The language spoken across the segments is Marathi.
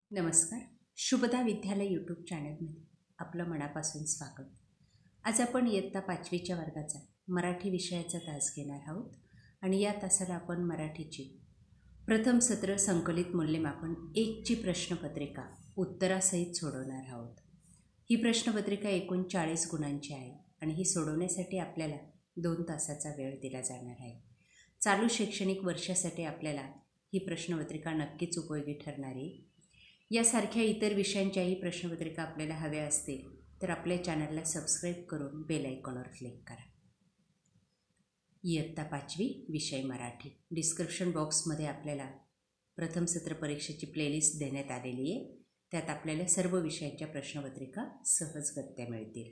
नमस्कार. शुभदा विद्यालय यूट्यूब चॅनलमध्ये आपलं मनापासून स्वागत. आज आपण इयत्ता 5वीच्या वर्गाचा मराठी विषयाचा तास घेणार आहोत आणि या तासाला आपण मराठीची प्रथम सत्र संकलित मूल्यमापन 1ची प्रश्नपत्रिका उत्तरासहित सोडवणार आहोत. ही प्रश्नपत्रिका एकूण 40 गुणांची आहे आणि ही सोडवण्यासाठी आपल्याला 2 तासाचा वेळ दिला जाणार आहे. चालू शैक्षणिक वर्षासाठी आपल्याला ही प्रश्नपत्रिका नक्कीच उपयोगी ठरणार आहे. यासारख्या इतर विषयांच्याही प्रश्नपत्रिका आपल्याला हव्या असतील तर आपल्या चॅनलला सबस्क्राईब करून बेल आयकॉनवर क्लिक करा. इयत्ता 5वी विषय मराठी. डिस्क्रिप्शन बॉक्समध्ये आपल्याला प्रथम सत्र परीक्षेची प्लेलिस्ट देण्यात आलेली आहे. त्यात आपल्याला सर्व विषयांच्या प्रश्नपत्रिका सहजगत्या मिळतील.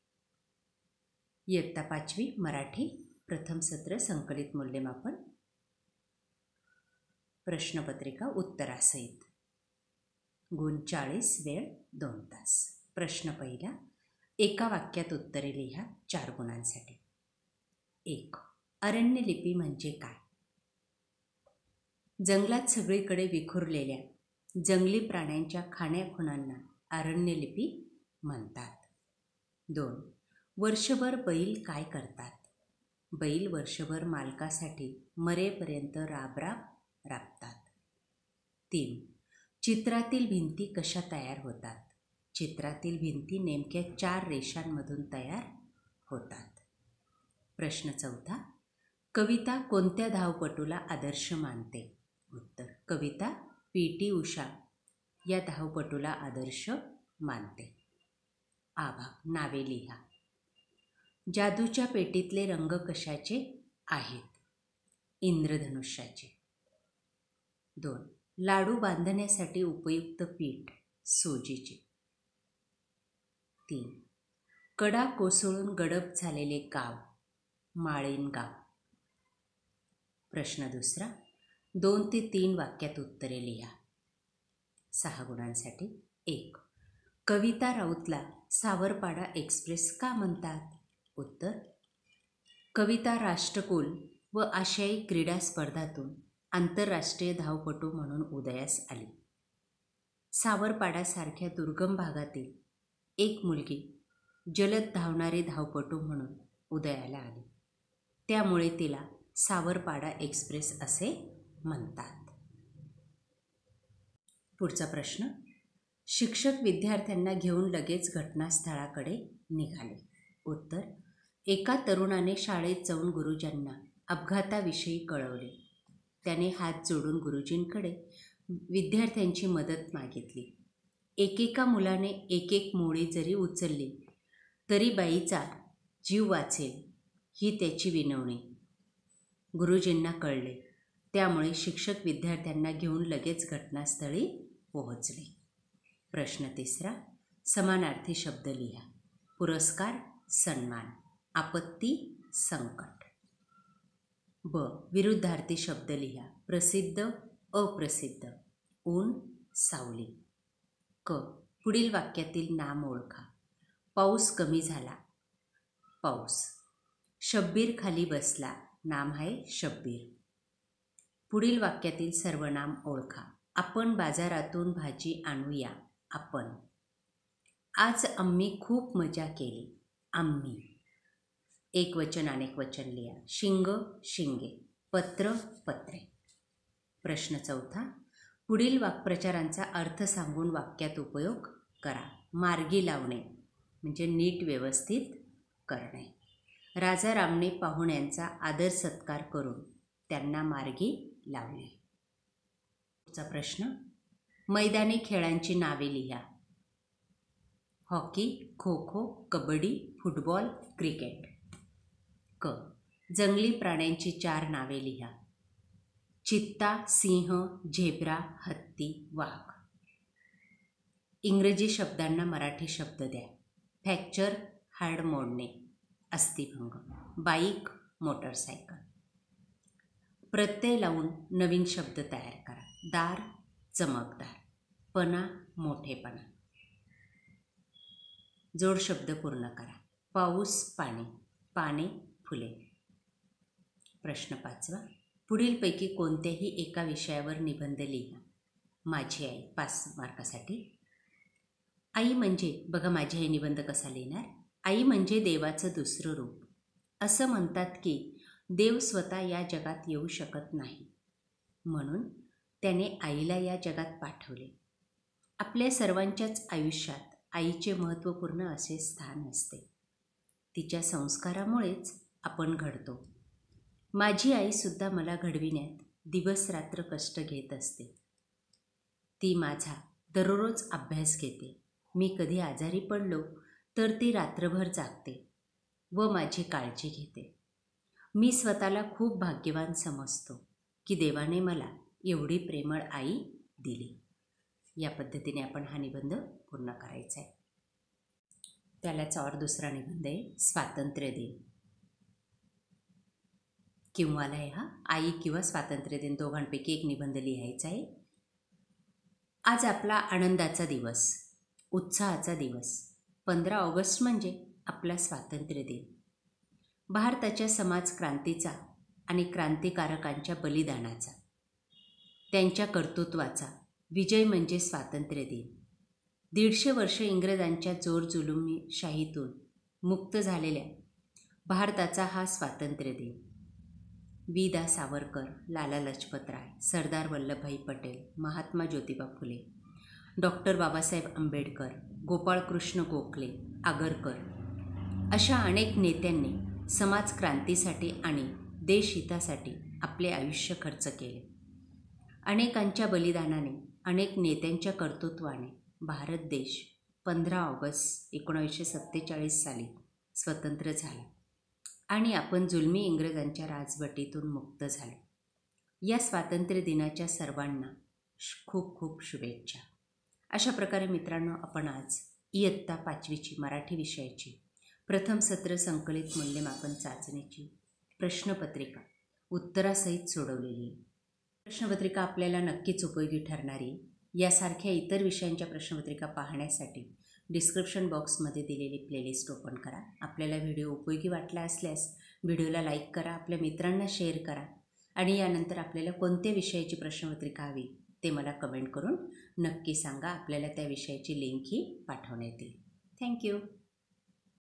इयत्ता 5वी मराठी प्रथम सत्र संकलित मूल्यमापन प्रश्नपत्रिका उत्तरासहित. गुण 40, वेळ 2 तास. प्रश्न पहिला. एका वाक्यात उत्तरे लिहा 4 गुणांसाठी. 1. अरण्यलिपी म्हणजे काय? जंगलात सगळीकडे विखुरलेल्या जंगली प्राण्यांच्या खाण्याखुणांना अरण्यलिपी म्हणतात. 2. वर्षभर बैल काय करतात? बैल वर्षभर मालकासाठी मरेपर्यंत राबतात. 3. चित्रातील भिंती कशा तयार होतात? चित्रातील भिंती नेमक्या 4 रेषांमधून तयार होतात. प्रश्न चौथा. कविता कोणत्या धावपटूला आदर्श मानते? उत्तर. कविता पी.टी. उषा या धावपटूला आदर्श मानते. आभाग. नावे लिहा. जादूच्या पेटीतले रंग कशाचे आहेत? इंद्रधनुष्याचे. 2. लाडू बांधण्यासाठी उपयुक्त पीठ सोजीचे. 3. कडा कोसळून गडप झालेले गाव माळीन गाव. प्रश्न दुसरा. 2 ते 3 वाक्यात उत्तरे लिहा 6 गुणांसाठी. 1. कविता राऊतला सावरपाडा एक्सप्रेस का म्हणतात? उत्तर. कविता राष्ट्रकुल व आशियाई क्रीडा स्पर्धातून आंतरराष्ट्रीय धावपटू म्हणून उदयास आली. सावरपाडासारख्या दुर्गम भागातील एक मुलगी जलद धावणारी धावपटू म्हणून उदयाला आली. त्यामुळे तिला सावरपाडा एक्सप्रेस असे म्हणतात. पुढचा प्रश्न. शिक्षक विद्यार्थ्यांना घेऊन लगेच घटनास्थळाकडे निघाले. उत्तर. एका तरुणाने शाळेत जाऊन गुरुजींना अपघाताविषयी कळवले. त्याने हात जोडून गुरुजींकडे विद्यार्थ्यांची मदत मागितली. एकेका मुलाने एक मोळी जरी उचलली तरी बाईचा जीव वाचेल ही त्याची विनवणी. गुरुजींना कळले. त्यामुळे शिक्षक विद्यार्थ्यांना घेऊन लगेच घटनास्थळी पोहोचले. प्रश्न तिसरा. समानार्थी शब्द लिहा. पुरस्कार, सन्मान, आपत्ती, संकट. ब. विरुद्धार्थी शब्द लिहा. प्रसिद्ध, अप्रसिद्ध, ऊन, सावली. क. पुढील वाक्यातील नाम ओळखा. पाऊस कमी झाला, पाऊस. शब्बीर खाली बसला, नाम आहे शब्बीर. पुढील वाक्यातील सर्वनाम ओळखा. आपण बाजारातून भाजी आणूया, आपण. आज आम्ही खूप मजा केली, आम्ही. एक वचन अनेक वचन लिहा. शिंग, शिंगे, पत्र, पत्रे. प्रश्न चौथा. पुढील वाक्प्रचारांचा अर्थ सांगून वाक्यात उपयोग करा. मार्गी लावणे म्हणजे नीट व्यवस्थित करणे. राजा रामने पाहुण्यांचा आदर सत्कार करून त्यांना मार्गी लावले. पुढचा प्रश्न. मैदानी खेळांची नावे लिहा. Hockey, kho kho, kabaddi, football, cricket. क. जंगली प्राण्यांची 4 नावे लिहा. चित्ता, सिंह, झेब्रा, हत्ती, वाघ. इंग्रजी शब्दांना मराठी शब्द द्या. फ्रॅक्चर, हाड मोडणे, अस्थिभंग. Bike, motorcycle. प्रत्यय लावून नवीन शब्द तयार करा. दार, चमकदार. पणा, मोठेपणा. जोड शब्द पूर्ण करा. पाऊस, पाणी, पाने, फुले. प्रश्न 5वा. पुढीलपैकी कोणत्याही एका विषयावर निबंध लिहा. माझी आई 5 मार्कासाठी. आई म्हणजे, बघा माझी आई निबंध कसा लिहिणार. आई म्हणजे देवाचं दुसरं रूप. असं म्हणतात की देव स्वतः या जगात येऊ शकत नाही, म्हणून त्याने आईला या जगात पाठवले. आपल्या सर्वांच्याच आयुष्यात आईचे महत्त्वपूर्ण असे स्थान असते. तिच्या संस्कारामुळेच आपण घडतो. माझी आईसुद्धा मला घडविण्यात दिवस रात्र कष्ट घेत असते. ती माझा दररोज अभ्यास घेते. मी कधी आजारी पडलो तर ती रात्रभर जागते व माझी काळजी घेते. मी स्वतःला खूप भाग्यवान समजतो की देवाने मला एवढी प्रेमळ आई दिली. या पद्धतीने आपण हा निबंध पूर्ण करायचा आहे. त्यालाच और दुसरा निबंध आहे स्वातंत्र्य दिन. किंवाला आहे हा. आई किंवा स्वातंत्र्य दिन दोघांपैकी एक निबंध लिहायचा आहे. आज आपला आनंदाचा दिवस, उत्साहाचा दिवस. 15 ऑगस्ट म्हणजे आपला स्वातंत्र्य दिन. भारताच्या समाजक्रांतीचा आणि क्रांतिकारकांच्या बलिदानाचा, त्यांच्या कर्तृत्वाचा विजय म्हणजे स्वातंत्र्य दिन. 150 वर्ष इंग्रजांच्या जोरजुलुमशाहीतून मुक्त झालेल्या भारताचा हा स्वातंत्र्य दिन. वी. सावरकर, लाला लजपतराय, सरदार वल्लभभाई पटेल, महात्मा ज्योतिबा फुले, डॉक्टर बाबासाहेब आंबेडकर, गोपाळकृष्ण गोखले, आगरकर अशा अनेक नेत्यांनी समाजक्रांतीसाठी आणि देशहितासाठी आपले आयुष्य खर्च केले. अनेकांच्या बलिदानाने, अनेक नेत्यांच्या कर्तृत्वाने भारत देश 15 ऑगस्ट 1947 साली स्वतंत्र झाला आणि आपण जुलमी इंग्रजांच्या राजवटीतून मुक्त झालो. या स्वातंत्र्य दिनाच्या सर्वांना खूप खूप शुभेच्छा. अशा प्रकारे मित्रांनो, आपण आज इयत्ता 5वीची मराठी विषयाची प्रथम सत्र संकलित मूल्यमापन चाचणीची प्रश्नपत्रिका उत्तरासहित सोडवलेली. प्रश्नपत्रिका आपल्याला नक्कीच उपयोगी ठरणारी. यासारख्या इतर विषयांच्या प्रश्नपत्रिका पाहण्यासाठी डिस्क्रिप्शन बॉक्समध्ये दिलेली प्लेलिस्ट ओपन करा. आपल्याला व्हिडिओ उपयोगी वाटला असल्यास व्हिडिओला लाईक करा, आपल्या मित्रांना शेअर करा आणि यानंतर आपल्याला कोणत्या विषयाची प्रश्नपत्रिका हवी ते मला कमेंट करून नक्की सांगा. आपल्याला त्या विषयाची लिंकही पाठवण्यात येईल. थँक्यू.